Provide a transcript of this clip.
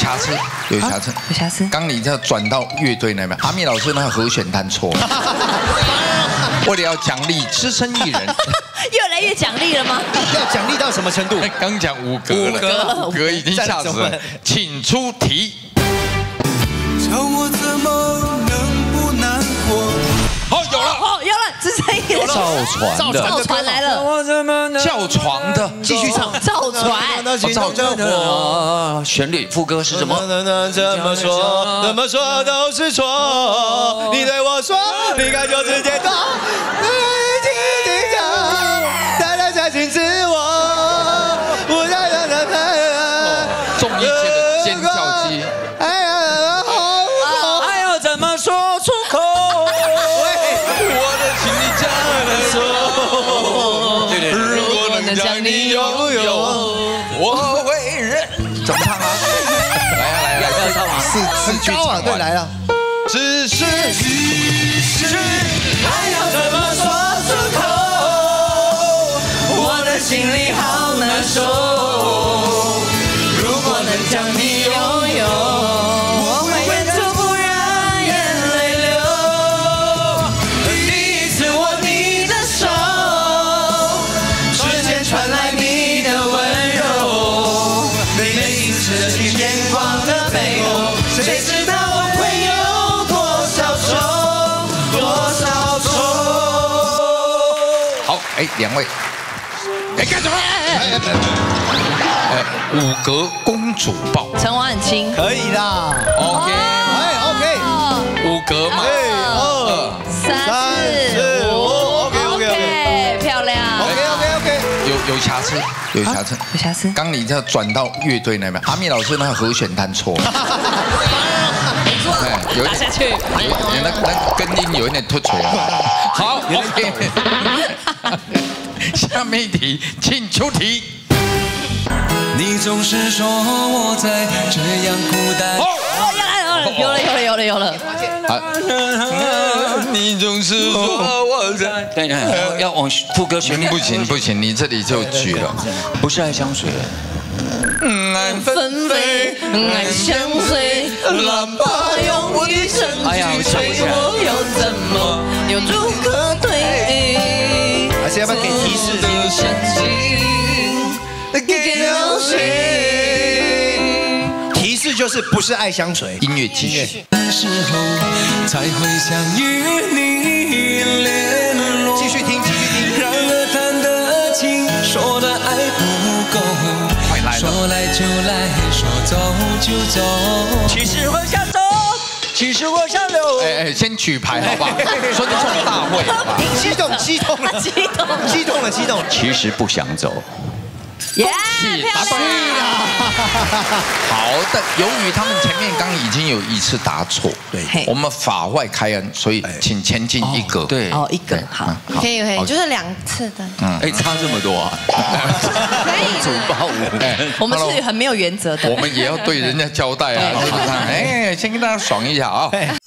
瑕疵，有瑕疵， 有瑕疵。 刚你这转到乐队那边，阿密老师那个和弦弹错了。为了要奖励资深艺人， 越来越奖励了吗？ 要奖励到什么程度？ 刚讲5格了，5格已经吓死了，请出题。 叫我怎么能不难过？ 好，有了， 哦，有了，资深艺人。造船来了， 叫床的， 继续唱。 造船， 造船。旋律副歌是什么？ 怎么说都是错。你对我说，离开就直接走。大家相信自我，不再让他看。 众一界的尖叫机。 哎呀，好， 还要怎么说出口？ 我的心里加了锁。如果能将你拥有，我会认。怎么唱啊？来，四句唱完。 对，来了。 只是，还要怎么说出口？我的心里好难受。如果能将你拥有，我会忍住不让眼泪流。第一次握你的手，瞬间传来你的温柔。每一次去眼光的背后，谁知道我会有多少愁，多少愁。 好，两位。干什么？5格公主抱， 陈王很轻， 可以啦。 OK， 5格嘛 ，2、3、4、5 ，OK， 漂亮 ，OK， 有瑕疵，有瑕疵， 有瑕疵。 刚你这转到乐队那边，阿密老师那个和弦弹错了。 打下去， 那根音有一点突出。好 ，OK。下面一题，请出题。 你总是说我在这样孤单。 有了。 你总是说我在。 对，要往副歌旋律。 不行，你这里就举了， 不是爱香水。 爱纷飞，爱相随，浪把用一生去追，我又怎么又如何对？ 还是要不要给提示？提示就是不是爱香水， 音乐继续。 时候才会想与你联络。 继续听。 然而谈的情，说的爱不够。说来就来，说走就走。 其实我想走，其实我想留。 先举牌好不好？尊重大会。 激动了。 其实不想走。 耶， 答对了。好的，由于他们前面刚已经有一次答错，对，我们法外开恩，所以请前进1格。 对， 1格，好，可以，就是2次的。 差这么多啊？ 可以。 公主抱5。 我们是很没有原则的。 我们也要对人家交代啊，是不是？先跟大家爽一下啊。